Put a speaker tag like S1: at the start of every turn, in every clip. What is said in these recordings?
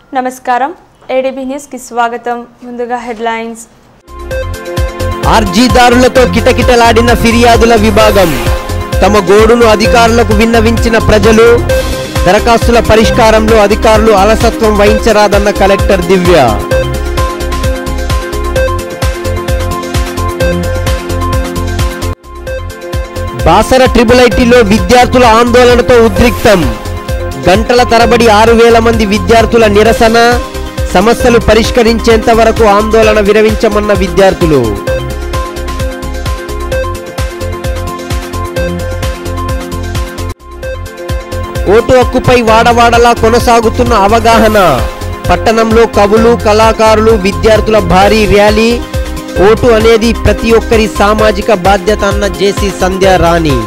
S1: నమస్కారం ADB news కి స్వాగతం ముందుగా హెడ్లైన్స్
S2: అర్జీదారులతో కిటకిటలాడిన ఫిర్యాదుల విభాగం తమ గోడును అధికారులకు విన్నవించిన ప్రజలు దరఖాస్తుల పరిష్కారంలో అధికారులు అలసత్వం వహించరాదన్న కలెక్టర్ దివ్య బాసర ట్రిపుల్ ఐటీలో విద్యార్థుల ఆందోళనతో ఉద్రిక్తం గంటల తరబడి 6,000 మంది విద్యార్థుల నిరసన సమస్యలు పరిష్కరించేంత వరకు ఆందోళన విరమించమన్న విద్యార్థులు ఓటు హక్కుపై వాడవాడలా కొనసాగుతున్న అవగాహన పట్టణంలో కవులు కళాకారులు విద్యార్థుల భారీ ర్యాలీ ఓటు అనేది ప్రతి ఒక్కరి సామాజిక బాధ్యత అన్న జేసీ సంధ్య రాణి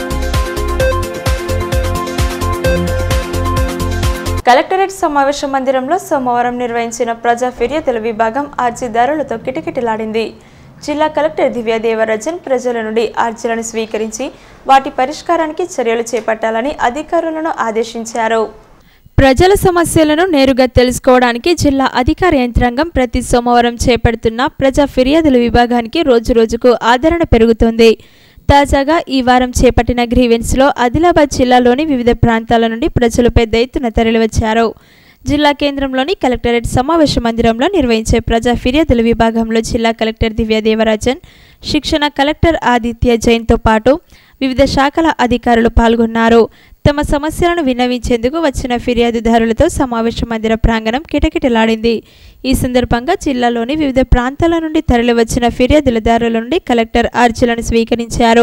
S1: కలెక్టరేట్ సమావేశ మందిరంలో సోమవారం నిర్వహించిన ప్రజా ఫిర్యాదుల విభాగం అర్జీదారులతో కిటకిటలాడింది. జిల్లా కలెక్టర్ దివ్య దేవరాజన్ ప్రజల నుండి అర్జీలను స్వీకరించి వాటి పరిష్కారానికి చర్యలు చేపట్టాలని అధికారులను ఆదేశించారు. ప్రజల సమస్యలను నేరుగా తెలుసుకోవడానికి జిల్లా అధికార యంత్రాంగం ప్రతి సోమవారం చేపడుతున్న ప్రజా ఫిర్యాదుల విభాగానికి రోజురోజుకు ఆదరణ పెరుగుతోంది. తాజాగా ఈ వారం చేపట్టిన గ్రీవెన్స్లో ఆదిలాబాద్ జిల్లాలోని వివిధ ప్రాంతాల నుండి ప్రజలు పెద్ద ఎత్తున తరలివచ్చారు. జిల్లా కేంద్రంలోని కలెక్టరేట్ సమావేశ మందిరంలో నిర్వహించే ప్రజా ఫిర్యాదుల విభాగంలో జిల్లా కలెక్టర్ దివ్య దేవరాజన్, శిక్షణ కలెక్టర్ ఆదిత్య జైన్తో పాటు వివిధ శాఖల అధికారులు పాల్గొన్నారు. తమ సమస్యలను విన్నవించేందుకు వచ్చిన ఫిర్యాదుదారులతో సమావేశ మందిర ప్రాంగణం కిటకిటలాడింది. ఈ సందర్భంగా జిల్లాలోని వివిధ ప్రాంతాల నుండి తరలివచ్చిన ఫిర్యాదుదారుల నుండి కలెక్టర్ అర్జీలను స్వీకరించారు.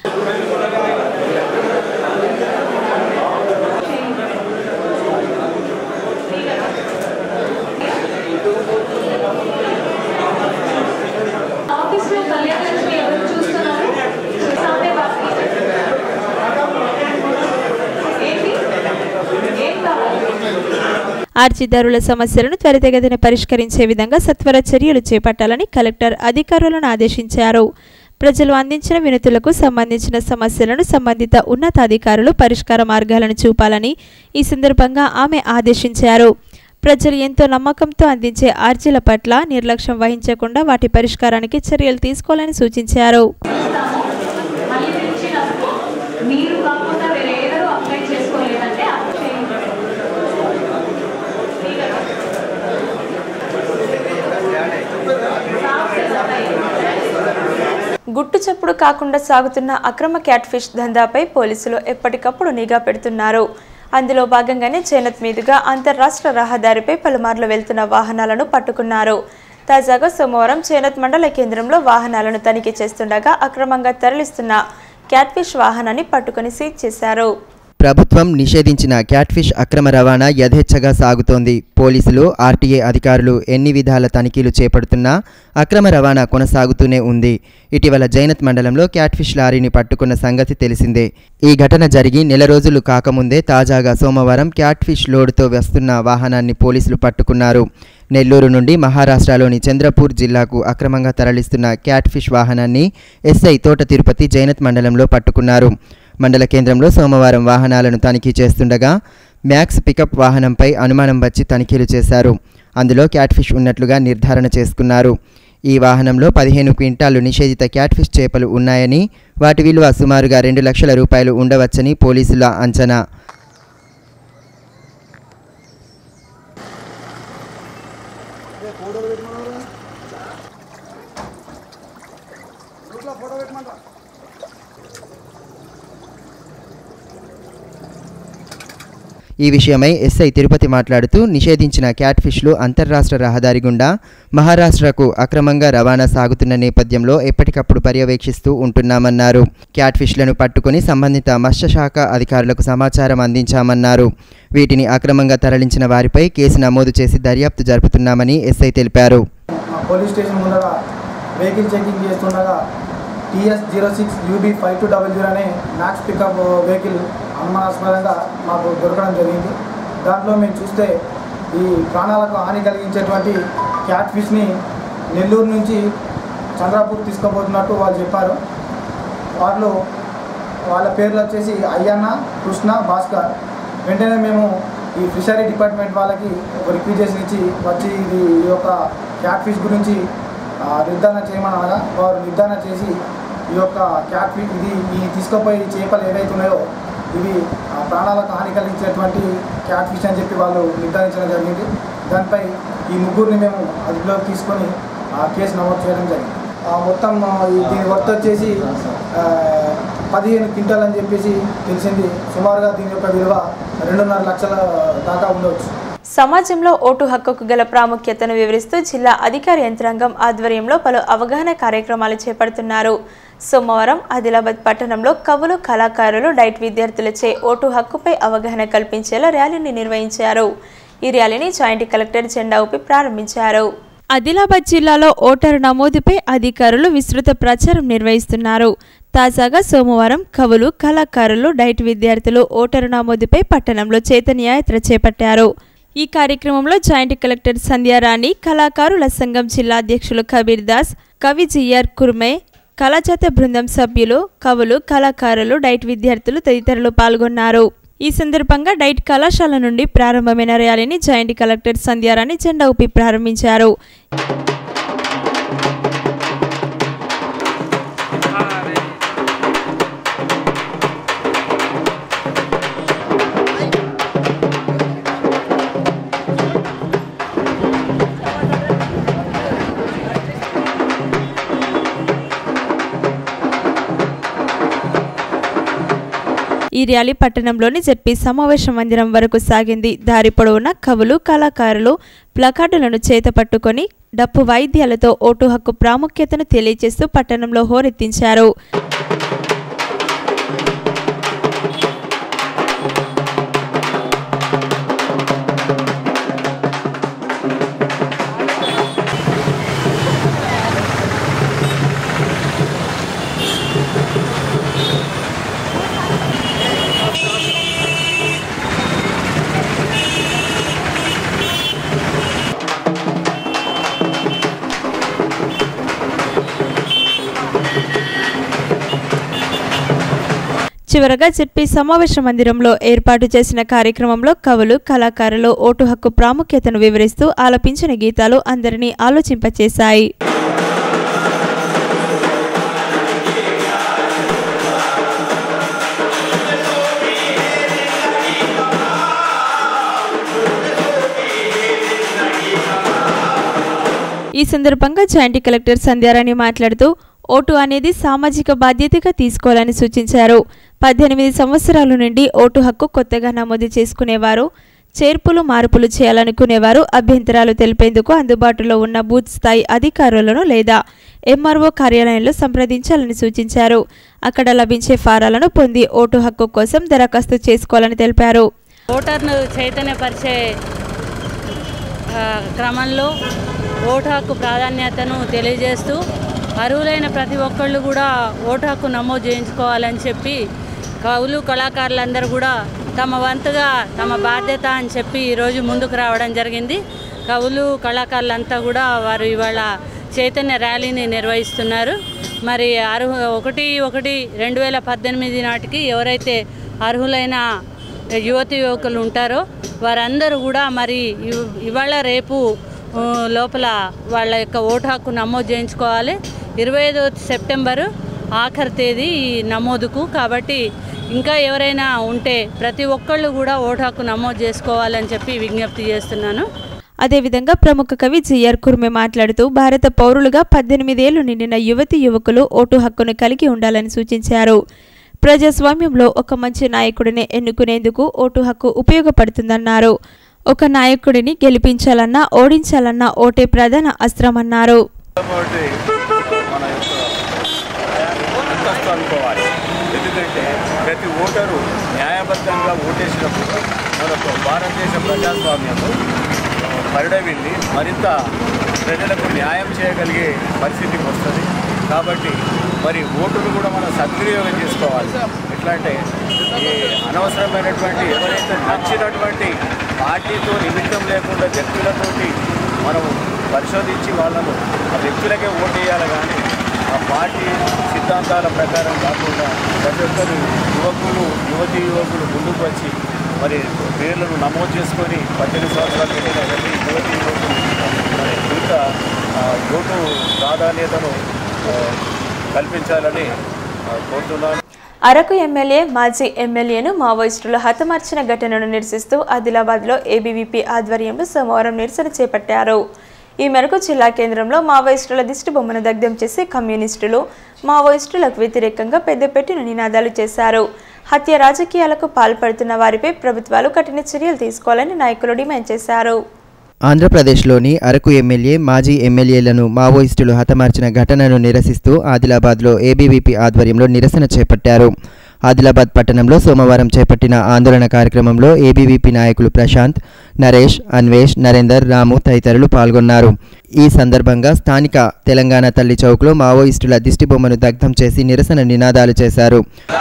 S1: అర్జీదారుల సమస్యలను త్వరితగతిన పరిష్కరించే విధంగా సత్వర చర్యలు చేపట్టాలని కలెక్టర్ అధికారులను ఆదేశించారు. ప్రజలు అందించిన వినతులకు సంబంధించిన సమస్యలను సంబంధిత ఉన్నతాధికారులు పరిష్కార మార్గాలను చూపాలని ఈ సందర్భంగా ఆమె ఆదేశించారు. ప్రజలు ఎంతో నమ్మకంతో అందించే అర్జీల పట్ల నిర్లక్ష్యం వహించకుండా వాటి పరిష్కారానికి చర్యలు తీసుకోవాలని సూచించారు. గుట్టు చప్పుడు కాకుండా సాగుతున్న అక్రమ క్యాట్ఫిష్ దందాపై పోలీసులు ఎప్పటికప్పుడు నిఘా పెడుతున్నారు. అందులో భాగంగానే చేనత్ మీదుగా అంతర్రాష్ట్ర రహదారిపై పలుమార్లు వెళ్తున్న వాహనాలను పట్టుకున్నారు. తాజాగా సోమవారం చేనత్ మండల కేంద్రంలో వాహనాలను తనిఖీ చేస్తుండగా అక్రమంగా తరలిస్తున్న క్యాట్ఫిష్ వాహనాన్ని పట్టుకుని సీజ్ చేశారు.
S3: ప్రభుత్వం నిషేధించిన క్యాట్ఫిష్ అక్రమ రవాణా యథేచ్ఛగా సాగుతోంది. పోలీసులు, ఆర్టీఏ అధికారులు ఎన్ని విధాల తనిఖీలు చేపడుతున్నా అక్రమ రవాణా కొనసాగుతూనే ఉంది. ఇటీవల జైనత్ మండలంలో క్యాట్ఫిష్ లారీని పట్టుకున్న సంగతి తెలిసిందే. ఈ ఘటన జరిగి నెల రోజులు కాకముందే తాజాగా సోమవారం క్యాట్ఫిష్ లోడుతో వస్తున్న వాహనాన్ని పోలీసులు పట్టుకున్నారు. నెల్లూరు నుండి మహారాష్ట్రలోని చంద్రపూర్ జిల్లాకు అక్రమంగా తరలిస్తున్న క్యాట్ఫిష్ వాహనాన్ని ఎస్ఐ తోట తిరుపతి జైనత్ మండలంలో పట్టుకున్నారు. మండల కేంద్రంలో సోమవారం వాహనాలను తనిఖీ చేస్తుండగా మ్యాక్స్ పికప్ వాహనంపై అనుమానం వచ్చి తనిఖీలు చేశారు. అందులో క్యాట్ఫిష్ ఉన్నట్లుగా నిర్ధారణ చేసుకున్నారు. ఈ వాహనంలో 15 క్వింటాలు నిషేధిత క్యాట్ఫిష్ చేపలు ఉన్నాయని, వాటి విలువ సుమారుగా 2 లక్షల రూపాయలు ఉండవచ్చని పోలీసుల అంచనా. ఈ విషయమై ఎస్ఐ తిరుపతి మాట్లాడుతూ నిషేధించిన క్యాట్ఫిష్లు అంతర్రాష్ట్ర రహదారి గుండా మహారాష్ట్రకు అక్రమంగా రవాణా సాగుతున్న నేపథ్యంలో ఎప్పటికప్పుడు పర్యవేక్షిస్తూ ఉంటున్నామన్నారు. క్యాట్ఫిష్లను పట్టుకుని సంబంధిత మత్స్యశాఖ అధికారులకు సమాచారం అందించామన్నారు. వీటిని అక్రమంగా తరలించిన వారిపై కేసు నమోదు చేసి దర్యాప్తు జరుపుతున్నామని ఎస్ఐ తెలిపారు.
S4: పోలీస్ స్టేషన్ ముందర వెహికల్ చెకింగ్ చేస్తుండగా TS06 UB5200 అనే మ్యాక్స్ పికప్ వెహికల్ అనుమానాస్పదంగా మాకు దొరకడం జరిగింది. దాంట్లో మేము చూస్తే ఈ ప్రాణాలకు హాని కలిగించేటువంటి క్యాట్ఫిష్ని నెల్లూరు నుంచి చంద్రపూర్ తీసుకుపోతున్నట్టు వాళ్ళు చెప్పారు. వాళ్ళ పేర్లు వచ్చేసి అయ్యన్న, కృష్ణ, భాస్కర్. వెంటనే మేము ఈ ఫిషరీ డిపార్ట్మెంట్ వాళ్ళకి ఒక రిక్విజేషన్ ఇచ్చి వచ్చి ఈ యొక్క క్యాట్ ఫిష్ గురించి నిర్ధారణ చేయమని అనగా వారు నిర్ధారణ చేసి ఈ యొక్క క్యాట్ ఫిష్ ఈ తీసుకుపోయి చేపలు ఏవైతే ఉన్నాయో ఇవి ప్రాణాలకు హాని కలిగించేటువంటి క్యాట్ ఫిష్ అని చెప్పి వాళ్ళు నిర్ధారించడం జరిగింది. దానిపై ఈ ముగ్గురిని మేము అదుపులోకి తీసుకొని కేసు నమోదు చేయడం జరిగింది. మొత్తం దీని వర్త్ వచ్చేసి 15 క్వింటాల్ అని చెప్పేసి తెలిసింది. సుమారుగా దీని యొక్క విలువ 2.5 లక్షల దాకా ఉండవచ్చు.
S1: సమాజంలో ఓటు హక్కుకు గల ప్రాముఖ్యతను వివరిస్తూ జిల్లా అధికార యంత్రాంగం ఆధ్వర్యంలో పలు అవగాహన కార్యక్రమాలు చేపడుతున్నారు. సోమవారం ఆదిలాబాద్ పట్టణంలో కవులు, కళాకారులు, డైట్ విద్యార్థులచే ఓటు హక్కుపై అవగాహన కల్పించేలా ర్యాలీని నిర్వహించారు. ఈ ర్యాలీని జాయింట్ కలెక్టర్ జెండా ఊపి ప్రారంభించారు. ఆదిలాబాద్ జిల్లాలో ఓటరు నమోదుపై అధికారులు విస్తృత ప్రచారం నిర్వహిస్తున్నారు. తాజాగా సోమవారం కవులు, కళాకారులు, డైట్ విద్యార్థులు ఓటరు నమోదుపై పట్టణంలో చైతన్యయాత్ర చేపట్టారు. ఈ కార్యక్రమంలో జాయింట్ కలెక్టర్ సంధ్యారాణి, కళాకారుల సంఘం జిల్లా అధ్యక్షులు కబీర్ దాస్, కవి జిఆర్ కుర్మే, కళాజాత బృందం సభ్యులు, కవులు, కళాకారులు, డైట్ విద్యార్థులు తదితరులు పాల్గొన్నారు. ఈ సందర్భంగా డైట్ కళాశాల నుండి ప్రారంభమైన ర్యాలీని జాయింట్ కలెక్టర్ సంధ్యారాణి జెండా ఊపి ప్రారంభించారు. ఈ ర్యాలీ పట్టణంలోని జెడ్పీ సమావేశ మందిరం వరకు సాగింది. దారి పొడవునా కవులు, కళాకారులు ప్లకార్డులను చేతపట్టుకొని డప్పు వాయిద్యాలతో ఓటు హక్కు ప్రాముఖ్యతను తెలియజేస్తూ పట్టణంలో హోరెత్తించారు. చివరగా జెడ్పీ సమావేశ మందిరంలో ఏర్పాటు చేసిన కార్యక్రమంలో కవులు, కళాకారులు ఓటు హక్కు ప్రాముఖ్యతను వివరిస్తూ ఆలపించిన గీతాలు అందరినీ ఆలోచింపచేశాయి. ఈ సందర్భంగా జాయింట్ కలెక్టర్ సంధ్యారాణి మాట్లాడుతూ ఓటు అనేది సామాజిక బాధ్యతగా తీసుకోవాలని సూచించారు. 18 సంవత్సరాల నుండి ఓటు హక్కు కొత్తగా నమోదు చేసుకునేవారు, చేర్పులు మార్పులు చేయాలనుకునేవారు అభ్యంతరాలు తెలిపేందుకు అందుబాటులో ఉన్న బూత్ స్థాయి అధికారులను లేదా ఎంఆర్ఓ కార్యాలయంలో సంప్రదించాలని సూచించారు. అక్కడ లభించే ఫారాలను పొంది ఓటు హక్కు కోసం దరఖాస్తు చేసుకోవాలని తెలిపారు.
S5: ఓటర్ను చైతన్యపరిచే క్రమంలో ఓటు హక్కు ప్రాధాన్యతను తెలియజేస్తూ అర్హులైన ప్రతి ఒక్కళ్ళు కూడా ఓటు హక్కు నమోదు చేయించుకోవాలని చెప్పి కవులు, కళాకారులందరూ కూడా తమ వంతుగా తమ బాధ్యత అని చెప్పి ఈరోజు ముందుకు రావడం జరిగింది. కవులు, కళాకారులంతా కూడా వారు ఇవాళ చైతన్య ర్యాలీని నిర్వహిస్తున్నారు. మరి 1/1/2018 నాటికి ఎవరైతే అర్హులైన యువతి యువకులు ఉంటారో వారందరూ కూడా మరి ఇవాళ రేపు లోపల వాళ్ళ యొక్క ఓటు హక్కు నమోదు చేయించుకోవాలి. 25 సెప్టెంబరు ఆఖరి తేదీ ఈ నమోదుకు. కాబట్టి ఇంకా ఎవరైనా ఉంటే ప్రతి ఒక్కళ్ళు కూడా ఓటు హక్కు నమోదు చేసుకోవాలని చెప్పి విజ్ఞప్తి చేస్తున్నాను.
S1: అదేవిధంగా ప్రముఖ కవి జిఆర్ కుర్మే మాట్లాడుతూ భారత పౌరులుగా 18 ఏళ్లు నిండిన యువతి యువకులు ఓటు హక్కును కలిగి ఉండాలని సూచించారు. ప్రజాస్వామ్యంలో ఒక మంచి నాయకుడిని ఎన్నుకునేందుకు ఓటు హక్కు ఉపయోగపడుతుందన్నారు. ఒక నాయకుడిని గెలిపించాలన్నా ఓడించాలన్నా ఓటే ప్రధాన అస్త్రమన్నారు.
S6: ఎందుకంటే ప్రతి ఓటరు న్యాయబద్ధంగా ఓటేసినప్పుడు మనకు భారతదేశ ప్రజాస్వామ్యము పరిడవిల్లి మరింత ప్రజలకు న్యాయం చేయగలిగే పరిస్థితికి వస్తుంది. కాబట్టి మరి ఓటును కూడా మనం సద్వినియోగం చేసుకోవాలి. ఎట్లా అంటే ఈ అనవసరమైనటువంటి ఎవరైతే నచ్చినటువంటి పార్టీతో నిమిత్తం లేకుండా వ్యక్తులతోటి మనం పరిశోధించి వాళ్ళను ఆ వ్యక్తులకే ఓటు వేయాలి. కానీ ఆ పార్టీ సిద్ధాంతాల ప్రకారం కాకుండా ప్రతి ఒక్కరు యువకులు యువతీ యువకులు ముందుకు వచ్చి మరి పేర్లను నమోదు చేసుకొని 18 సంవత్సరాలు నిండిన ప్రతి యువతీయువకులు మరి ఇంకా ఓటు ప్రాధాన్యతను కల్పించాలని కోరుతున్నాను.
S1: అరకు ఎమ్మెల్యే మాజీ ఎమ్మెల్యేను మావోయిస్టులు హతమార్చిన ఘటనను నిరసిస్తూ ఆదిలాబాద్లో ఏబీవీపీ ఆధ్వర్యంలో సోమవారం నిరసన చేపట్టారు. ఈ మేరకు జిల్లా కేంద్రంలో మావోయిస్టుల దిష్టిబొమ్మను దగ్ధం చేసి కమ్యూనిస్టులు మావోయిస్టులకు వ్యతిరేకంగా పెద్దపెట్టిన నినాదాలు చేశారు. హత్య రాజకీయాలకు పాల్పడుతున్న వారిపై ప్రభుత్వాలు కఠిన చర్యలు తీసుకోవాలని నాయకులు డిమాండ్ చేశారు.
S3: ఆంధ్రప్రదేశ్లోని అరకు ఎమ్మెల్యే మాజీ ఎమ్మెల్యేలను మావోయిస్టులు హతమార్చిన ఘటనను నిరసిస్తూ ఆదిలాబాద్లో ఏబీవీపీ ఆధ్వర్యంలో నిరసన చేపట్టారు. ఆదిలాబాద్ పట్టణంలో సోమవారం చేపట్టిన ఆందోళన కార్యక్రమంలో ఏబీవీపీ నాయకులు ప్రశాంత్, నరేష్, అన్వేష్, నరేందర్, రాము తదితరులు పాల్గొన్నారు. ఈ సందర్భంగా స్థానిక తెలంగాణ తల్లి చౌక్లో మావోయిస్టుల దిష్టిబొమ్మను దగ్ధం చేసి నిరసన నినాదాలు చేశారు.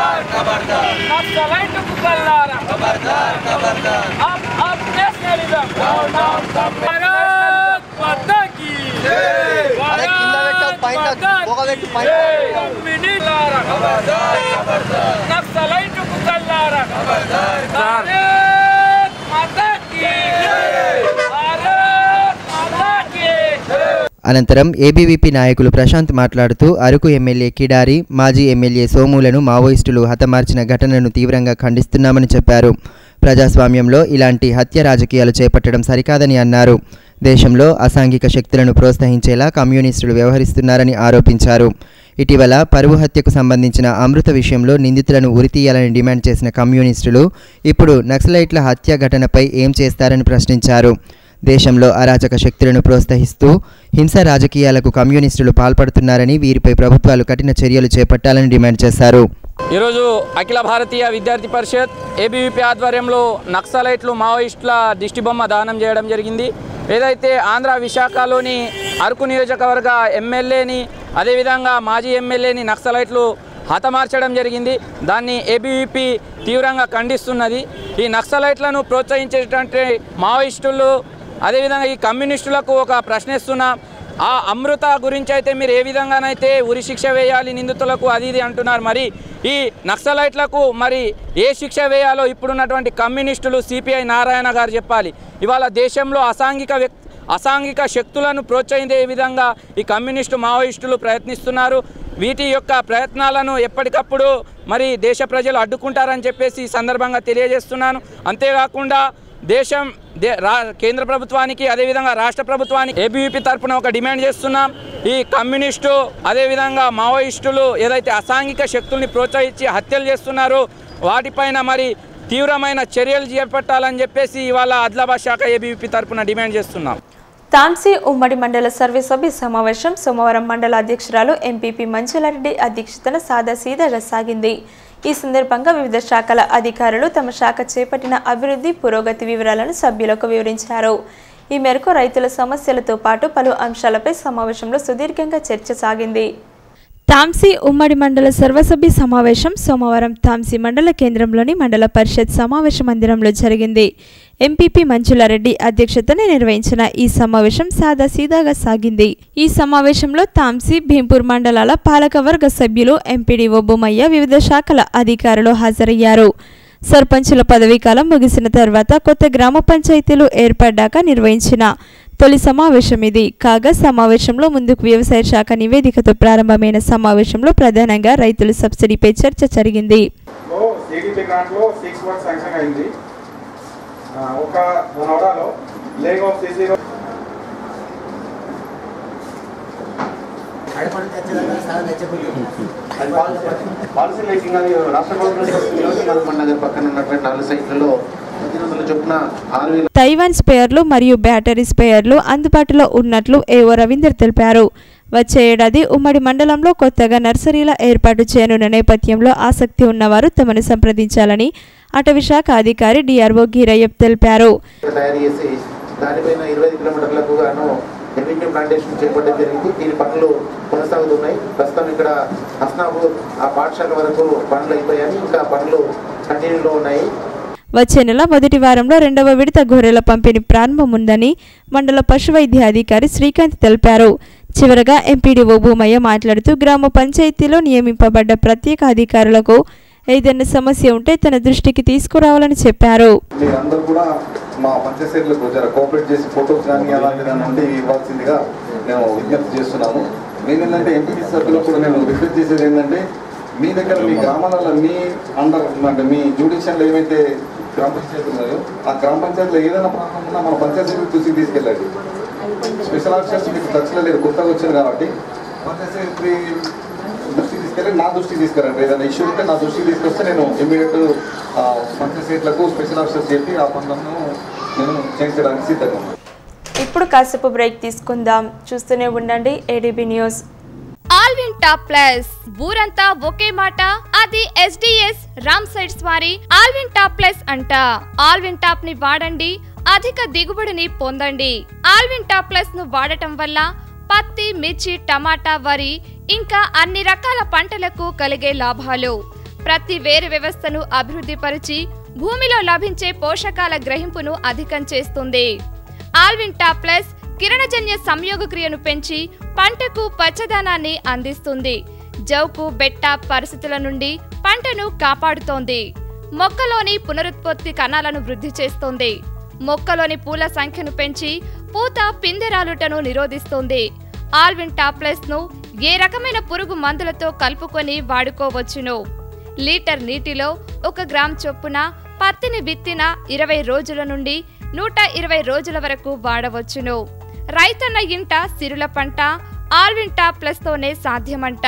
S3: అనంతరం ఏబీవీపీ నాయకులు ప్రశాంత్ మాట్లాడుతూ అరకు ఎమ్మెల్యే కిడారి, మాజీ ఎమ్మెల్యే సోములను మావోయిస్టులు హతమార్చిన ఘటనను తీవ్రంగా ఖండిస్తున్నామని చెప్పారు. ప్రజాస్వామ్యంలో ఇలాంటి హత్య రాజకీయాలు చేపట్టడం సరికాదని అన్నారు. దేశంలో అసాంఘిక శక్తులను ప్రోత్సహించేలా కమ్యూనిస్టులు వ్యవహరిస్తున్నారని ఆరోపించారు. ఇటీవల పరువు హత్యకు సంబంధించిన అమృత విషయంలో నిందితులను ఉరితీయాలని డిమాండ్ చేసిన కమ్యూనిస్టులు ఇప్పుడు నక్సలైట్ల హత్య ఘటనపై ఏం చేస్తారని ప్రశ్నించారు. దేశంలో అరాచక శక్తులను ప్రోత్సహిస్తూ హింస రాజకీయాలకు కమ్యూనిస్టులు పాల్పడుతున్నారని, వీరిపై ప్రభుత్వాలు కఠిన చర్యలు చేపట్టాలని డిమాండ్ చేశారు.
S7: ఈరోజు అఖిల భారతీయ విద్యార్థి పరిషత్ ఏబీవీపీ ఆధ్వర్యంలో నక్సలైట్లు మావోయిస్టుల దిష్టిబొమ్మ దానం చేయడం జరిగింది. ఏదైతే ఆంధ్ర విశాఖలోని అరకు నియోజకవర్గ ఎమ్మెల్యేని, అదేవిధంగా మాజీ ఎమ్మెల్యేని నక్సలైట్లు హతమార్చడం జరిగింది. దాన్ని ఏబీవీపీ తీవ్రంగా ఖండిస్తున్నది. ఈ నక్సలైట్లను ప్రోత్సహించేటువంటి మావోయిస్టులు, అదేవిధంగా ఈ కమ్యూనిస్టులకు ఒక ప్రశ్నిస్తున్నాం. ఆ అమృత గురించి అయితే మీరు ఏ విధంగానైతే ఉరి శిక్ష వేయాలి నిందితులకు అది ఇది అంటున్నారు. మరి ఈ నక్సలైట్లకు మరి ఏ శిక్ష వేయాలో ఇప్పుడున్నటువంటి కమ్యూనిస్టులు సిపిఐ నారాయణ గారు చెప్పాలి. ఇవాళ దేశంలో అసాంఘిక శక్తులను ప్రోత్సహించే విధంగా ఈ కమ్యూనిస్టు మావోయిస్టులు ప్రయత్నిస్తున్నారు. వీటి యొక్క ప్రయత్నాలను ఎప్పటికప్పుడు మరి దేశ ప్రజలు అడ్డుకుంటారని చెప్పేసి ఈ సందర్భంగా తెలియజేస్తున్నాను. అంతేకాకుండా కేంద్ర ప్రభుత్వానికి, అదేవిధంగా రాష్ట్ర ప్రభుత్వానికి ఏబీవీపీ తరఫున ఒక డిమాండ్ చేస్తున్నాం. ఈ కమ్యూనిస్టు అదేవిధంగా మావోయిస్టులు ఏదైతే అసాంఘిక శక్తుల్ని ప్రోత్సహించి హత్యలు చేస్తున్నారో వాటిపైన మరి తీవ్రమైన చర్యలు చేపట్టాలని చెప్పేసి ఇవాళ ఆదిలాబాద్ శాఖ ఏబీవీపీ తరఫున డిమాండ్ చేస్తున్నాం.
S1: తాంసీ ఉమ్మడి మండల సర్వసభ్య సమావేశం సోమవారం మండల అధ్యక్షురాలు ఎంపీపీ మంజులారెడ్డి అధ్యక్షతన సాదాసీదాగా సాగింది. ఈ సందర్భంగా వివిధ శాఖల అధికారులు తమ శాఖ చేపట్టిన అభివృద్ధి పురోగతి వివరాలను సభ్యులకు వివరించారు. ఈ మేరకు రైతుల సమస్యలతో పాటు పలు అంశాలపై సమావేశంలో సుదీర్ఘంగా చర్చ సాగింది. తాంసీ ఉమ్మడి మండల సర్వసభ్య సమావేశం సోమవారం తాంసీ మండల కేంద్రంలోని మండల పరిషత్ సమావేశ మందిరంలో జరిగింది. ఎంపీపీ మంజులారెడ్డి అధ్యక్షతన నిర్వహించిన ఈ సమావేశం సాదాసీదాగా సాగింది. ఈ సమావేశంలో తాంసీ, భీంపూర్ మండలాల పాలకవర్గ సభ్యులు, ఎంపీడీఓ బొమ్మయ్య, వివిధ శాఖల అధికారులు హాజరయ్యారు. సర్పంచుల పదవీకాలం ముగిసిన తర్వాత కొత్త గ్రామ పంచాయతీలు ఏర్పడ్డాక నిర్వహించిన తొలి సమావేశం ఇది. కాగా సమావేశంలో ముందుకు వ్యవసాయ శాఖ నివేదికతో ప్రారంభమైన సమావేశంలో ప్రధానంగా రైతుల సబ్సిడీపై చర్చ జరిగింది. తైవాన్ స్పేయర్లు మరియు బ్యాటరీ స్పేయర్లు అందుబాటులో ఉన్నట్లు ఏవో రవీందర్ తెలిపారు. వచ్చే ఏడాది ఉమ్మడి మండలంలో కొత్తగా నర్సరీల ఏర్పాటు చేయనున్న నేపథ్యంలో ఆసక్తి ఉన్నవారు తమను సంప్రదించాలని అటవీ శాఖ అధికారి డిఆర్ఓ గీరయ్యప్ తెలిపారు.
S8: ప్లాంటేషన్ చేపట్టడం జరిగింది. దీని పనులు కొనసాగుతున్నాయి. ప్రస్తుతం ఇక్కడ హస్నాపూర్ ఆ పాఠశాల వరకు పనులు అయిపోయాయి. ఇంకా పనులు కంటిన్యూలో ఉన్నాయి.
S1: వచ్చే నెల మొదటి వారంలో రెండవ విడత గొర్రెల పంపిణీ ప్రారంభముందని మండల పశు వైద్య అధికారి శ్రీకాంత్ తెలిపారు. చివరగా ఎంపీడీఓ భూమయ్య మాట్లాడుతూ గ్రామ పంచాయతీలో నియమింపబడ్డ ప్రత్యేక అధికారులకు ఏదైనా సమస్య ఉంటే తన దృష్టికి తీసుకురావాలని చెప్పారు.
S9: మీరందరూ కూడా మా పంచాయతీలకు కోఆపరేట్ చేసి ఫోటోస్ కానీ అలాంటి దాన్ని ఇవ్వాల్సిందిగా మేము విజ్ఞప్తి చేస్తున్నాము. మెయిన్ ఏంటంటే ఎంపీ సభ్యులకు కూడా నేను రిక్వెస్ట్ చేసేది ఏంటంటే మీ దగ్గర మీ గ్రామాలలో మీ అండర్ అంటే మీ జ్యుడిషియల్లో ఏమైతే గ్రామ పంచాయతీలు ఉన్నాయో ఆ గ్రామ పంచాయతీలో ఏదైనా ప్రాబ్లం ఉన్నా మన పంచాయతీ దృష్టికి తీసుకెళ్ళండి. స్పెషల్ ఆఫీసర్స్ మీకు టచ్లో లేదు, కొత్తగా వచ్చారు కాబట్టి పంచాయతీ దృష్టికి తీసుకెళ్ళి నా దృష్టికి తీసుకురండి. ఏదైనా ఇష్యూ ఉంటే నా దృష్టికి తీసుకొస్తే నేను ఇమ్మీడియట్ పంచాయతీలకు స్పెషల్ ఆఫీసర్స్ చెప్పి ఆ పనులను నేను చేయించడానికి సిద్ధంగా ఉన్నాను.
S1: ఇప్పుడు కాసేపు బ్రేక్ తీసుకుందాం. చూస్తూనే ఉండండి ADB news.
S10: Alvin top plus ఊరంతా ఒకే మాట, అది SDS రామ్ సైడ్స్ వారి ఆల్విన్ టాప్ ప్లస్ అంట. ఆల్విన్ టాప్ ని వాడండి, అధిక దిగుబడిని పొందండి. ఆల్విన్ టాప్ ప్లస్ ను వాడటం వల్ల పత్తి, మిర్చి, టమాటా, వరి ఇంకా అన్ని రకాల పంటలకు కలిగే లాభాలు. ప్రతి వేరు వ్యవస్థను అభివృద్ధి పరిచి భూమిలో లభించే పోషకాల గ్రహింపును అధికం చేస్తుంది. ఆల్విన్ టాప్ ప్లస్ కిరణజన్య సంయోగ క్రియను పెంచి పంటకు పచ్చదనాన్ని అందిస్తుంది. జౌకు, బెట్ట పరిస్థితుల నుండి పంటను కాపాడుతోంది. మొక్కలోని పునరుత్పత్తి కణాలను వృద్ధి చేస్తుంది. మొక్కలోని పూల సంఖ్యను పెంచి పూత, పిందెరాలుటను నిరోధిస్తుంది. ఆల్విన్ టాప్ ప్లస్ ను ఏ రకమైన పురుగు మందులతో కలుపుకొని వాడుకోవచ్చును. లీటర్ నీటిలో 1 గ్రామ్ చొప్పున పత్తిని విత్తిన 20 రోజుల నుండి 120 రోజుల వరకు వాడవచ్చును. రైతన్న ఇంట సిరుల పంట ఆల్విన్ టాప్ ప్లస్ తోనే సాధ్యమంట.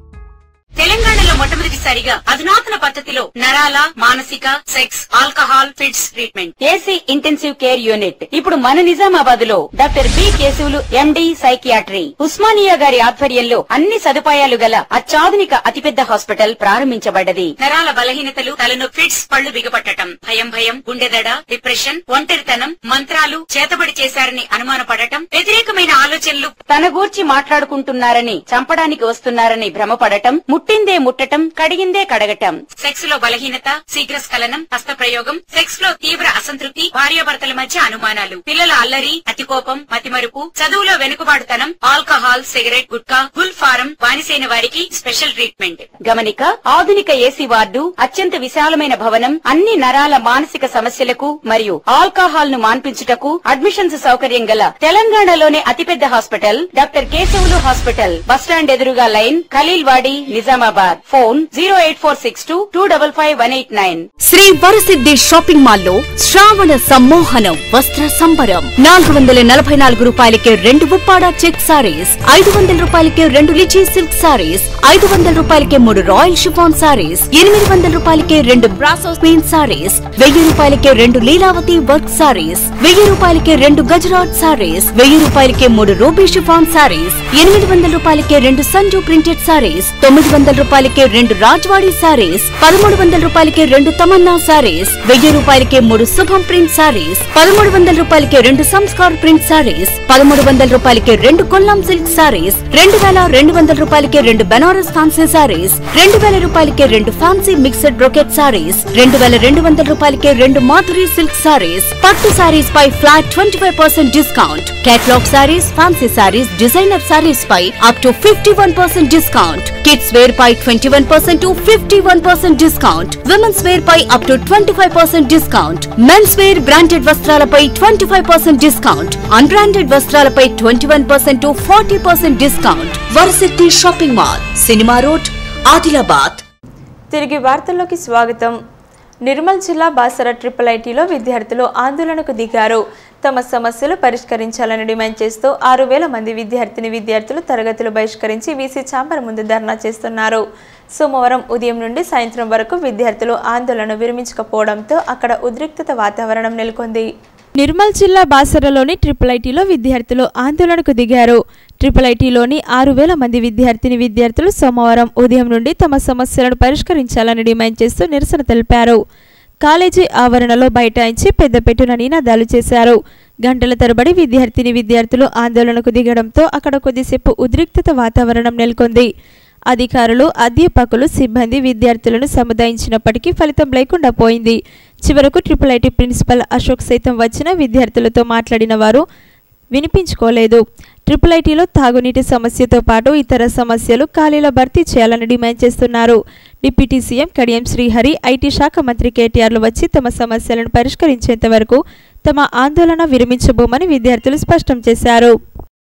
S11: తెలంగాణలో మొట్టమొదటిసారిగా అధునాతన పద్ధతిలో నరాల, మానసిక, sex, alcohol, fits treatment, AC intensive care unit ఇప్పుడు మన నిజామాబాద్ లో doctor B Keshavulu MD psychiatry, Osmania గారి ఆధ్వర్యంలో అన్ని సదుపాయాలు గల అత్యాధునిక అతిపెద్ద హాస్పిటల్ ప్రారంభించబడ్డది. నరాల బలహీనతలు, తలనొప్పి, ఫిట్స్, పళ్లు బిగపట్టడం, భయం, గుండెదడ, డిప్రెషన్, ఒంటరితనం, మంత్రాలు చేతబడి చేశారని అనుమానపడటం, వ్యతిరేకమైన ఆలోచనలు, తన గూర్చి మాట్లాడుకుంటున్నారని, చంపడానికి వస్తున్నారని భ్రమపడటం, ముట్టిందే ముట్టటం, కడిగిందే కడగటం, సెక్స్ లో బలహీనత, శీఘ్రస్ఖలనం, హస్తప్రయోగం, సెక్స్ లో తీవ్ర అసంతృప్తి, భార్యాభర్తల మధ్య అనుమానాలు, పిల్లల అల్లరి, అతికోపం, మతిమరుపు, చదువులో వెనుకబాటుతనం, ఆల్కహాల్, సిగరెట్, గుట్కా, గుల్ ఫారం బానిసైన వారికి స్పెషల్ ట్రీట్మెంట్. గమనిక, ఆధునిక ఏసీ వార్డు, అత్యంత విశాలమైన భవనం, అన్ని నరాల మానసిక సమస్యలకు మరియు ఆల్కహాల్ ను మాన్పించుటకు అడ్మిషన్స్ సౌకర్యం గల తెలంగాణలోనే అతిపెద్ద hospital doctor Keshavulu hospital, bus stand ఎదురుగా line, Khaleelwadi, Nizamabad. Phone 08462255189.
S12: Shri Varasiddhi shopping mall లో శ్రావణ సమ్మోహనం వస్త్ర సంబరం. 444 రూపాయలకే 2 ఉప్పాడ చెక్ సారీస్, 500 రూపాయలకే 2 లిచీ సిల్క్ సారీస్, 500 రూపాయలకే 3 రాయల్ షిఫాన్ సారీస్, 800 రూపాయలకే 2 బ్రాసో క్వీన్ సారీస్, 1000 రూపాయలకే 2 లీలావతి వర్క్ సారీస్, 1000 రూపాయలకే 2 గజరాట్ సారీస్, 1000 రూపాయలకే 3 రూబీ షిఫాన్ సారీస్, 800 రూపాయలకే 2 సంజు ప్రింటెడ్ సారీస్, 900 రూపాయలకే 2 రాజ్వాడి సారీస్, 1300 రూపాయలకే 2 తమన్నా సారీస్, 1000 రూపాయలకే 3 శుభం ప్రింట్ సారీస్, 1300 రూపాయలకే 2 సంస్కార్ ప్రింట్ సారీస్, 1300 రూపాయలకే 2 కొల్లం సిల్క్ సారీస్, 2200 రూపాయలకే 2 బెనారస్ ఫ్యాన్సీ సారీస్, 2000 రూపాయలకే 2 ఫ్యాన్సీ మిక్స్డ్ బ్రోకెట్ సారీస్, 2200 రూపాయలకే 2 మాధురి సిల్క్ సారీస్, పట్టు సారీస్ పై flat 25% discount, catalogue saris, fancy saris, designer saris పై up to 51% discount, kids wear పై 21% to 51% డిస్కౌంట్, విమెన్స్ వేర్ పై up to 25% discount, men's wear branded వస్త్రాలపై 25% discount, unbranded వస్త్రాలపై 21% to 40% discount. Varasiddhi shopping mall, cinema road, Adilabad.
S1: తిరిగి వార్తల్లోకి స్వాగతం. నిర్మల్ జిల్లా బాసర IIITలో విద్యార్థులు ఆందోళనకు దిగారు. తమ సమస్యలు పరిష్కరించాలని డిమాండ్ చేస్తూ 6000 మంది విద్యార్థులు తరగతులు బహిష్కరించి వీసీ ఛాంబర్ ముందు ధర్నా చేస్తున్నారు. సోమవారం ఉదయం నుండి సాయంత్రం వరకు విద్యార్థులు ఆందోళన విరమించకపోవడంతో అక్కడ ఉద్రిక్తత వాతావరణం నెలకొంది. నిర్మల్ జిల్లా బాసరలోని IIITలో విద్యార్థులు ఆందోళనకు దిగారు. IIITలోని 6000 మంది విద్యార్థులు సోమవారం ఉదయం నుండి తమ సమస్యలను పరిష్కరించాలని డిమాండ్ చేస్తూ నిరసన తెలిపారు. కాలేజీ ఆవరణలో బైఠాయించి పెద్దపెట్టున నినాదాలు చేశారు. గంటల తరబడి విద్యార్థులు ఆందోళనకు దిగడంతో అక్కడ కొద్దిసేపు ఉద్రిక్తత వాతావరణం నెలకొంది. అధికారులు, అధ్యాపకులు, సిబ్బంది విద్యార్థులను సముదాయించినప్పటికీ ఫలితం లేకుండా పోయింది. చివరకు IIIT ప్రిన్సిపల్ అశోక్ సైతం వచ్చిన విద్యార్థులతో మాట్లాడిన వారు వినిపించుకోలేదు. IIITలో తాగునీటి సమస్యతో పాటు ఇతర సమస్యలు ఖాళీల భర్తీ చేయాలని డిమాండ్ చేస్తున్నారు. Deputy CM Kadiyam Srihari, IT శాఖ మంత్రి కేటీఆర్లు వచ్చి తమ సమస్యలను పరిష్కరించేంత వరకు తమ ఆందోళన విరమించబోమని విద్యార్థులు స్పష్టం చేశారు.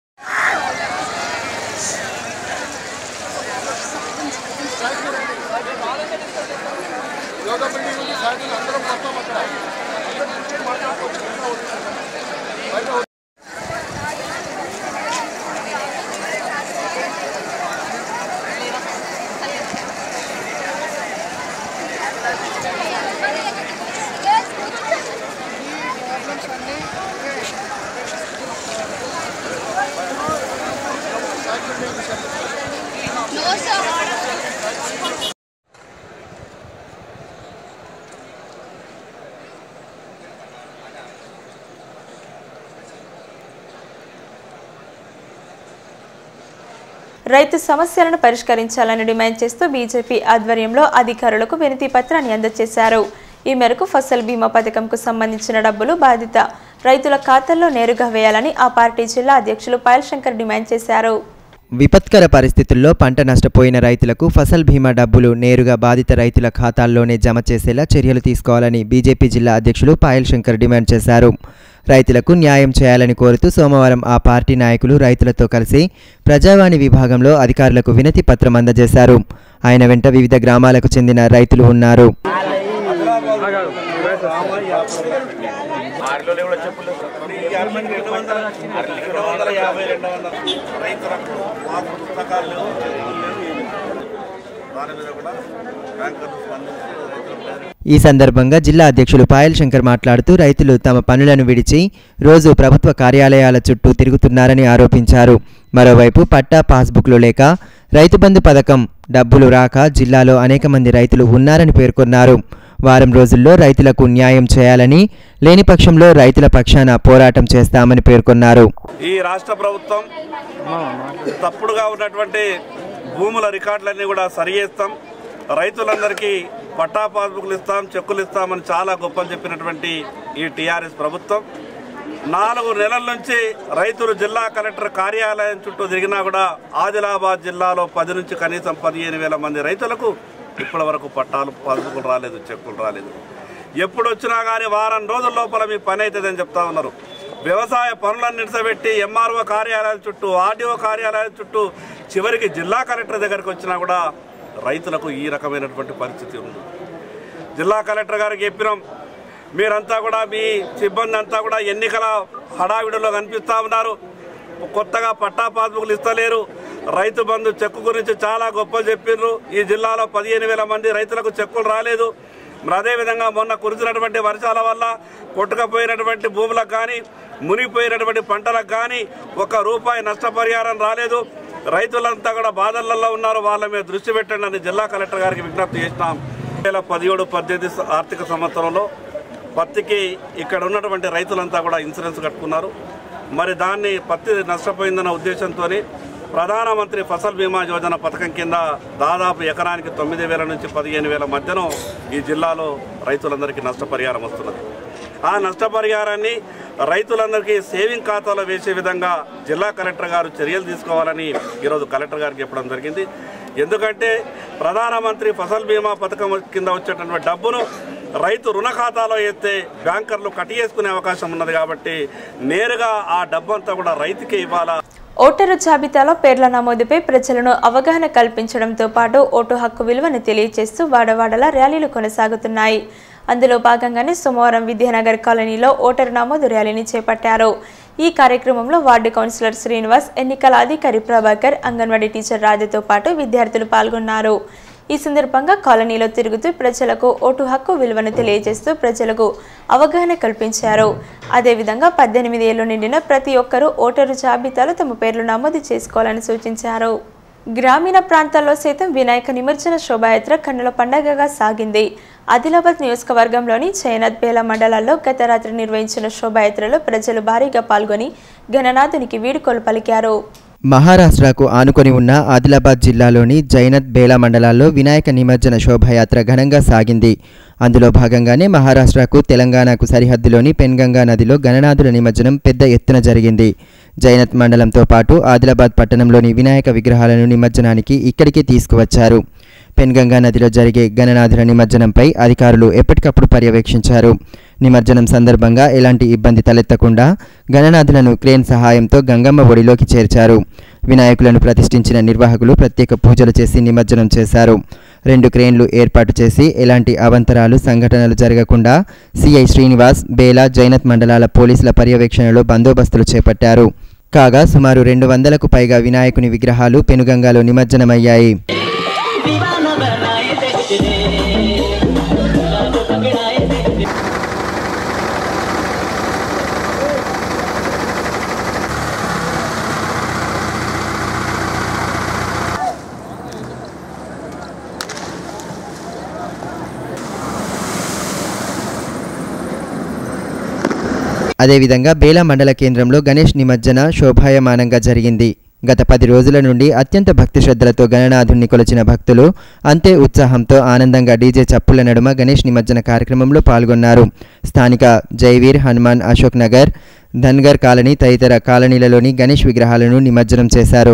S1: రైతు సమస్యలను పరిష్కరించాలని డిమాండ్ చేస్తూ బీజేపీ ఆధ్వర్యంలో అధికారులకు వినతి పత్రాన్ని అందజేశారు. ఈ మేరకు ఫసల్ బీమా పథకంకు సంబంధించిన డబ్బులు బాధిత రైతుల ఖాతాల్లో నేరుగా వేయాలని ఆ పార్టీ జిల్లా అధ్యక్షులు పాయల్ శంకర్ డిమాండ్ చేశారు.
S3: విపత్కర పరిస్థితుల్లో పంట నష్టపోయిన రైతులకు ఫసల్ బీమా డబ్బులు నేరుగా బాధిత రైతుల ఖాతాల్లోనే జమ చేసేలా చర్యలు తీసుకోవాలని బీజేపీ జిల్లా అధ్యక్షులు పాయల్ శంకర్ డిమాండ్ చేశారు. రైతులకు న్యాయం చేయాలని కోరుతూ సోమవారం ఆ పార్టీ నాయకులు రైతులతో కలిసి ప్రజావాణి విభాగంలో అధికారులకు వినతి పత్రం అందజేశారు. ఆయన వెంట వివిధ గ్రామాలకు చెందిన రైతులు ఉన్నారు. ఈ సందర్భంగా జిల్లా అధ్యక్షులు పాయల్ శంకర్ మాట్లాడుతూ రైతులు తమ పనులను విడిచి రోజు ప్రభుత్వ కార్యాలయాల చుట్టూ తిరుగుతున్నారని ఆరోపించారు. మరోవైపు పట్టా పాస్బుక్లు లేక రైతు బంధు పథకం డబ్బులు రాక జిల్లాలో అనేక మంది రైతులు ఉన్నారని పేర్కొన్నారు. వారం రోజుల్లో రైతులకు న్యాయం చేయాలని, లేని పక్షంలో రైతుల పక్షాన పోరాటం చేస్తామని పేర్కొన్నారు.
S13: ఈ రాష్ట్ర ప్రభుత్వం తప్పుడుగా ఉన్నటువంటి భూముల రికార్డులన్నీ కూడా సరిచేస్తాం, రైతులందరికీ పట్టా పాస్బుక్లు ఇస్తాం, చెక్కులు ఇస్తామని చాలా గొప్పలు చెప్పినటువంటి ఈ టీఆర్ఎస్ ప్రభుత్వం 4 నెలల నుంచి రైతులు జిల్లా కలెక్టర్ కార్యాలయం చుట్టూ తిరిగినా కూడా ఆదిలాబాద్ జిల్లాలో 10 నుంచి కనీసం 15,000 మంది రైతులకు ఇప్పటి వరకు పట్టాలు పాస్బుక్లు రాలేదు, చెక్కులు రాలేదు. ఎప్పుడు వచ్చినా కానీ వారం రోజుల లోపల మీ పని అవుతుందని చెప్తా ఉన్నారు. వ్యవసాయ పనులను నిలిచబెట్టి ఎంఆర్ఓ కార్యాలయాల చుట్టూ, ఆర్డీఓ కార్యాలయాల చుట్టూ, చివరికి జిల్లా కలెక్టర్ దగ్గరికి వచ్చినా కూడా రైతులకు ఈ రకమైనటువంటి పరిస్థితి ఉంది. జిల్లా కలెక్టర్ గారికి చెప్పినాం, మీరంతా కూడా మీ సిబ్బంది అంతా కూడా ఎన్నికల హడావిడిలో కనిపిస్తూ ఉన్నారు, కొత్తగా పట్టా పాస్బుక్లు ఇస్తలేరు, రైతు బంధు చెక్కు గురించి చాలా గొప్పలు చెప్పిర్రు, ఈ జిల్లాలో 15,000 మంది రైతులకు చెక్కులు రాలేదు. మరి అదేవిధంగా మొన్న కురిసినటువంటి వర్షాల వల్ల కొట్టుకపోయినటువంటి భూములకు కానీ, మునిగిపోయినటువంటి పంటలకు కానీ ₹1 నష్టపరిహారం రాలేదు. రైతులంతా కూడా బాధలలో ఉన్నారు, వాళ్ళ మీద దృష్టి పెట్టండి అని జిల్లా కలెక్టర్ గారికి విజ్ఞప్తి చేసినాం. 2017-18 ఆర్థిక సంవత్సరంలో పత్తికి ఇక్కడ ఉన్నటువంటి రైతులంతా కూడా ఇన్సూరెన్స్ కట్టుకున్నారు. మరి దాన్ని పత్తి నష్టపోయిందన్న ఉద్దేశంతో ప్రధానమంత్రి ఫసల్ బీమా యోజన పథకం కింద దాదాపు ఎకరానికి 9,000 నుంచి 15,000 మధ్యన ఈ జిల్లాలో రైతులందరికీ నష్టపరిహారం వస్తున్నది. ఆ నష్టపరిహారాన్ని రైతులందరికీ సేవింగ్ ఖాతాలో వేసే విధంగా జిల్లా కలెక్టర్ గారు చర్యలు తీసుకోవాలని ఈరోజు కలెక్టర్ గారికి చెప్పడం జరిగింది. ఎందుకంటే ప్రధానమంత్రి ఫసల్ బీమా పథకం కింద వచ్చేటటువంటి డబ్బును రైతు రుణ ఖాతాలో వేస్తే బ్యాంకర్లు కట్టివేసుకునే అవకాశం ఉన్నది. కాబట్టి నేరుగా ఆ డబ్బు అంతా కూడా రైతుకే ఇవ్వాలా.
S1: ఓటరు జాబితాలో పేర్ల నమోదుపై ప్రజలను అవగాహన కల్పించడంతో పాటు ఓటు హక్కు విలువను తెలియజేస్తూ వాడవాడలా ర్యాలీలు కొనసాగుతున్నాయి. అందులో భాగంగానే సోమవారం విద్యానగర్ కాలనీలో ఓటరు నమోదు ర్యాలీని చేపట్టారు. ఈ కార్యక్రమంలో వార్డు కౌన్సిలర్ శ్రీనివాస్, ఎన్నికల అధికారి ప్రభాకర్, అంగన్వాడీ టీచర్ రాధతో పాటు విద్యార్థులు పాల్గొన్నారు. ఈ సందర్భంగా కాలనీలో తిరుగుతూ ప్రజలకు ఓటు హక్కు విలువను తెలియజేస్తూ ప్రజలకు అవగాహన కల్పించారు. అదేవిధంగా 18 ఏళ్లు నిండిన ప్రతి ఒక్కరూ ఓటరు జాబితాలో తమ పేర్లు నమోదు చేసుకోవాలని సూచించారు. గ్రామీణ ప్రాంతాల్లో సైతం వినాయక నిమజ్జన శోభాయాత్ర కన్నుల పండగగా సాగింది. ఆదిలాబాద్ నియోజకవర్గంలోని చైనాద్ బేలా మండలాల్లో గత రాత్రి నిర్వహించిన శోభాయాత్రలో ప్రజలు భారీగా పాల్గొని గణనాథునికి వీడ్కోలు పలికారు.
S3: మహారాష్ట్రకు ఆనుకొని ఉన్న ఆదిలాబాద్ జిల్లాలోని జైనత్ బేలా మండలాల్లో వినాయక నిమజ్జన శోభాయాత్ర ఘనంగా సాగింది. అందులో భాగంగానే మహారాష్ట్రకు తెలంగాణకు సరిహద్దులోని పెన్గంగా నదిలో గణనాథుల నిమజ్జనం పెద్ద ఎత్తున జరిగింది. జైనత్ మండలంతో పాటు ఆదిలాబాద్ పట్టణంలోని వినాయక విగ్రహాలను నిమజ్జనానికి ఇక్కడికి తీసుకువచ్చారు. పెన్గంగా నదిలో జరిగే గణనాథుల నిమజ్జనంపై అధికారులు ఎప్పటికప్పుడు పర్యవేక్షించారు. నిమజ్జనం సందర్భంగా ఎలాంటి ఇబ్బంది తలెత్తకుండా గణనాథులను క్రేన్ సహాయంతో గంగమ్మ ఒడిలోకి చేర్చారు. వినాయకులను ప్రతిష్ఠించిన నిర్వాహకులు ప్రత్యేక పూజలు చేసి నిమజ్జనం చేశారు. 2 క్రేన్లు ఏర్పాటు చేసి ఎలాంటి అవాంతరాలు సంఘటనలు జరగకుండా సిఐ శ్రీనివాస్, బేలా, జైనత్ మండలాల పోలీసుల పర్యవేక్షణలో బందోబస్తులు చేపట్టారు. కాగా సుమారు 200కు పైగా వినాయకుని విగ్రహాలు పెనుగంగాలో నిమజ్జనమయ్యాయి. అదేవిధంగా బేలా మండల కేంద్రంలో గణేష్ నిమజ్జన శోభాయమానంగా జరిగింది. గత 10 రోజుల నుండి అత్యంత భక్తి శ్రద్ధలతో గణనాథుణ్ణి కొలిచిన భక్తులు అంతే ఉత్సాహంతో ఆనందంగా డీజే చప్పుల నడుమ గణేష్ నిమజ్జన కార్యక్రమంలో పాల్గొన్నారు. స్థానిక జైవీర్, హనుమాన్, అశోక్ నగర్, ధన్గర్ కాలనీ తదితర కాలనీలలోని గణేష్ విగ్రహాలను నిమజ్జనం చేశారు.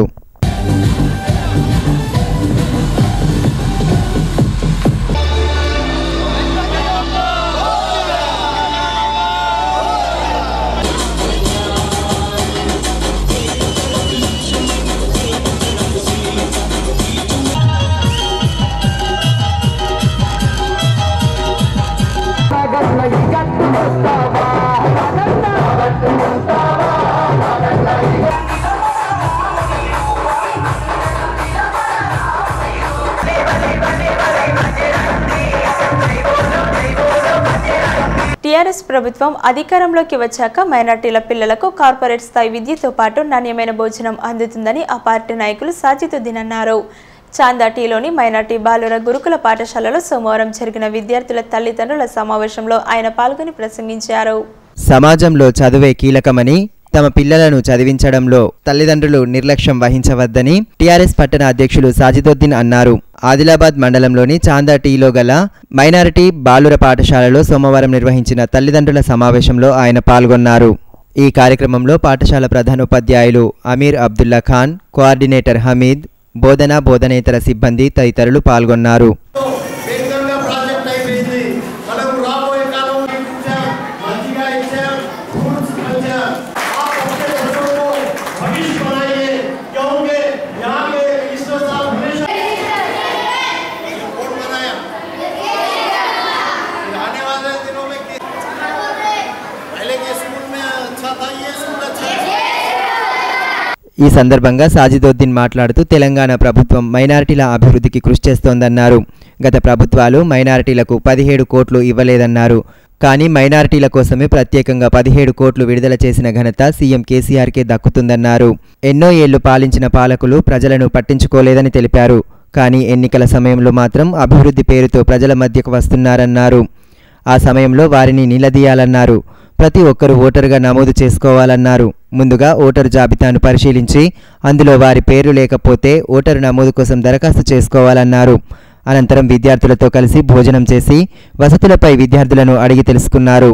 S1: టీఆర్ఎస్ ప్రభుత్వం అధికారంలోకి వచ్చాక మైనార్టీల పిల్లలకు కార్పొరేట్ స్థాయి విద్యతో పాటు నాణ్యమైన భోజనం అందుతుందని ఆ పార్టీ నాయకులు సాజిదుద్దీన్ అన్నారు. చాందాటీలోని మైనార్టీ బాలుర గురుకుల పాఠశాలలో సోమవారం జరిగిన విద్యార్థుల తల్లిదండ్రుల సమావేశంలో ఆయన పాల్గొని ప్రసంగించారు.
S3: సమాజంలో చదువే కీలకమని, తమ పిల్లలను చదివించడంలో తల్లిదండ్రులు నిర్లక్ష్యం వహించవద్దని టీఆర్ఎస్ పట్టణ అధ్యక్షులు సాజిదుద్దీన్ అన్నారు. ఆదిలాబాద్ మండలంలోని చాందాటీలో గల మైనారిటీ బాలుర పాఠశాలలో సోమవారం నిర్వహించిన తల్లిదండ్రుల సమావేశంలో ఆయన పాల్గొన్నారు. ఈ కార్యక్రమంలో పాఠశాల ప్రధానోపాధ్యాయులు అమీర్ అబ్దుల్లా ఖాన్, కోఆర్డినేటర్ హమీద్, బోధనేతర సిబ్బంది తదితరులు పాల్గొన్నారు. ఈ సందర్భంగా సాజిదుద్దీన్ మాట్లాడుతూ తెలంగాణ ప్రభుత్వం మైనారిటీల అభివృద్ధికి కృషి చేస్తోందన్నారు. గత ప్రభుత్వాలు మైనారిటీలకు 17 కోట్లు ఇవ్వలేదన్నారు. కానీ మైనారిటీల కోసమే ప్రత్యేకంగా 17 కోట్లు విడుదల చేసిన ఘనత సీఎం కేసీఆర్కే దక్కుతుందన్నారు. ఎన్నో ఏళ్లు పాలించిన పాలకులు ప్రజలను పట్టించుకోలేదని తెలిపారు. కానీ ఎన్నికల సమయంలో మాత్రం అభివృద్ధి పేరుతో ప్రజల మధ్యకు వస్తున్నారన్నారు. ఆ సమయంలో వారిని నిలదీయాలన్నారు. ప్రతి ఒక్కరూ ఓటరుగా నమోదు చేసుకోవాలన్నారు. ముందుగా ఓటరు జాబితాను పరిశీలించి అందులో వారి పేరు లేకపోతే ఓటరు నమోదు కోసం దరఖాస్తు చేసుకోవాలన్నారు. అనంతరం విద్యార్థులతో కలిసి భోజనం చేసి వసతులపై విద్యార్థులను అడిగి తెలుసుకున్నారు.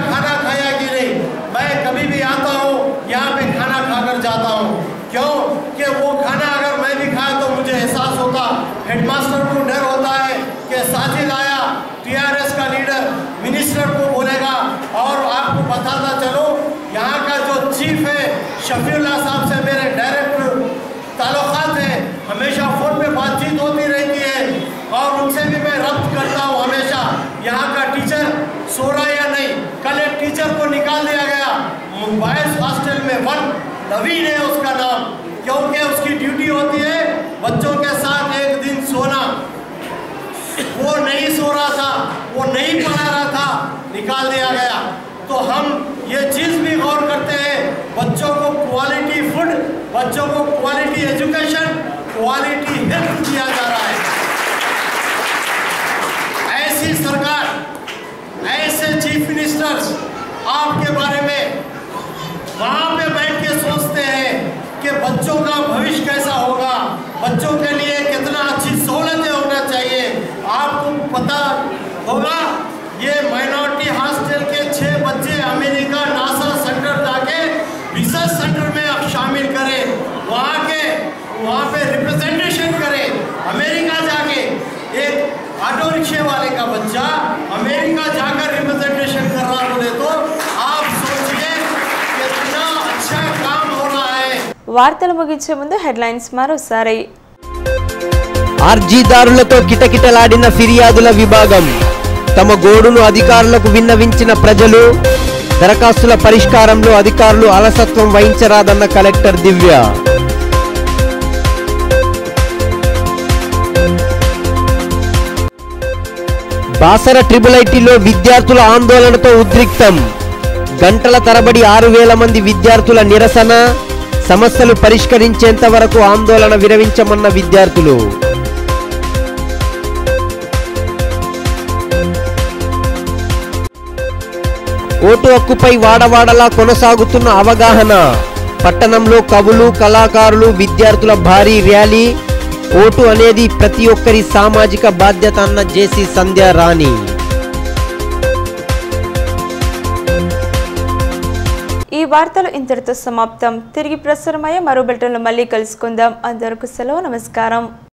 S14: शफीउल्लाह साहब से मेरे डायरेक्ट ताल्लुकात है, हमेशा फ़ोन पे बातचीत होती रहती है और उनसे भी मैं रब्त करता हूँ हमेशा। यहाँ का टीचर सो रहा या नहीं, कल एक टीचर को निकाल दिया गया बॉयज़ हॉस्टल में, 1 नवीन है उसका नाम, क्योंकि उसकी ड्यूटी होती है बच्चों के साथ एक दिन सोना। वो नहीं सो रहा था, वो नहीं पढ़ा रहा था, निकाल दिया गया। तो हम ये चीज़ भी गौर करते हैं, बच्चों को क्वालिटी फूड, बच्चों को क्वालिटी एजुकेशन, क्वालिटी हेल्थ दिया जा रहा है। ऐसी सरकार, ऐसे चीफ मिनिस्टर्स आपके बारे में वहाँ पे बैठ के सोचते हैं कि बच्चों का भविष्य कैसा होगा, बच्चों के लिए कितना अच्छी सहूलतें होना चाहिए। आपको पता होगा ये माइनॉरिटी हॉस्टल के 6 बच्चे अमेरिका नासा सेंटर जाके रिसर्च सेंटर में ऑटो रिक्शे वाले का बच्चा अमेरिका जाकर रिप्रेजेंटेशन कर रहा बोले तो आप सोचिए कितना अच्छा काम हो रहा है।
S1: వార్తలు ముగించే ముందు హెడ్లైన్స్ మరోసారి.
S2: అర్జీదారులతో కిటకిటలాడిన ఫిర్యాదుల విభాగం. తమ గోడును అధికారులకు విన్నవించిన ప్రజలు. దరఖాస్తుల పరిష్కారంలో అధికారులు అలసత్వం వహించరాదన్న కలెక్టర్ దివ్య. బాసర ట్రిపుల్-ఐటీలో విద్యార్థుల ఆందోళనతో ఉద్రిక్తం. గంటల తరబడి 6,000 మంది విద్యార్థుల నిరసన. సమస్యలు పరిష్కరించేంత వరకు ఆందోళన విరమించమన్న విద్యార్థులు. ఓటు హక్కుపై వాడవాడలా కొనసాగుతున్న అవగాహన. పట్టణంలో కవులు, కళాకారులు, విద్యార్థుల భారీ ర్యాలీ. ఓటు అనేది ప్రతి ఒక్కరి సామాజిక బాధ్యత అన్న జేసీ సంధ్యా రాణి.
S1: ఈ వార్తలు ఇంతటితో సమాప్తం. తిరిగి ప్రసారమయ్యే మరో బులెటిన్లో మళ్ళీ కలుసుకుందాం. అందరికీ సెలవు. నమస్కారం.